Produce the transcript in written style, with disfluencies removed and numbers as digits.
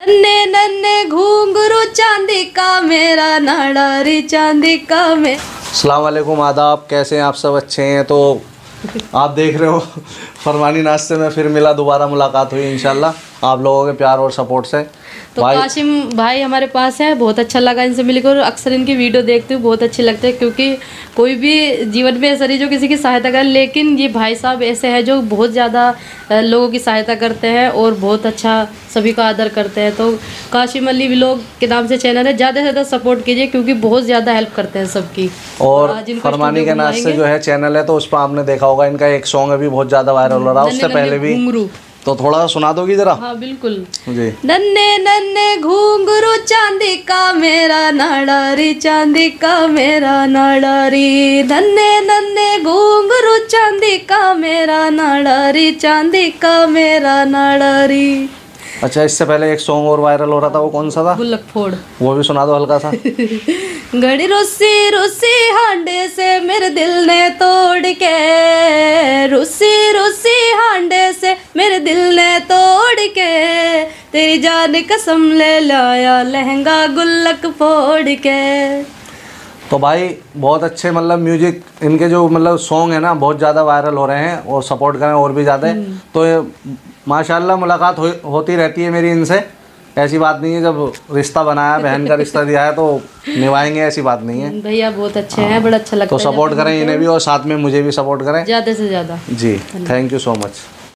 नन्हे नन्हे घुंघरू चांदी का मेरा नाड़ारी चांदी का में। अस्सलाम वालेकुम, आदाब। कैसे हैं आप सब? अच्छे हैं? तो आप देख रहे हो फरमानी नाश्ते में फिर मिला, दोबारा मुलाकात हुई इंशाल्लाह आप लोगों के प्यार और सपोर्ट से। तो काशिम भाई हमारे पास है, बहुत अच्छा लगा इनसे मिलकर। अक्सर इनकी वीडियो देखती हूँ, बहुत अच्छे लगते हैं, क्योंकि कोई भी जीवन में ऐसा नहीं जो किसी की सहायता करे, लेकिन ये भाई साहब ऐसे हैं जो बहुत ज़्यादा लोगों की सहायता करते हैं और बहुत अच्छा सभी का आदर करते हैं। तो काशिम अली व्लॉग के नाम से चैनल है, ज़्यादा से ज़्यादा सपोर्ट कीजिए क्योंकि बहुत ज़्यादा हेल्प करते हैं सबकी। और फरमानी के नाश्ते जो है चैनल है, तो उस पर आपने देखा होगा इनका एक सॉन्ग अभी बहुत ज़्यादा वायरल हो रहा है, उससे पहले भी। तो थोड़ा सा सुना दोगी जरा? हाँ बिल्कुल जी। नन्हे नन्हे घुंघरू चांदी का मेरा नाड़ारी चांदी का मेरा नाड़ारी, नन्हे नन्हे घुंघरू चांदी का मेरा नाड़ारी चांदी का मेरा नाड़ारी। अच्छा, इससे पहले एक सॉन्ग और वायरल हो रहा था, वो कौन सा था? गुल्लक फोड़। वो भी सुना दो हल्का सा। घड़ी रुसी रुसी हांडे से मेरे दिल ने तोड़ के, रुसी रुसी हांडे से मेरे दिल ने तोड़ के, तेरी जान कसम ले लाया लहंगा गुल्लक फोड़ के। तो भाई बहुत अच्छे, मतलब म्यूजिक इनके जो मतलब सॉन्ग है ना बहुत ज़्यादा वायरल हो रहे हैं और सपोर्ट करें और भी ज़्यादा। तो माशाल्लाह मुलाकात होती रहती है मेरी इनसे, ऐसी बात नहीं है। जब रिश्ता बनाया, बहन का रिश्ता दिया है, तो निभाएंगे, ऐसी बात नहीं है। भैया बहुत अच्छे हैं, बड़ा अच्छा लगता है। तो सपोर्ट करें इन्हें भी और साथ में मुझे भी सपोर्ट करें ज़्यादा से ज़्यादा। जी। Thank you so much.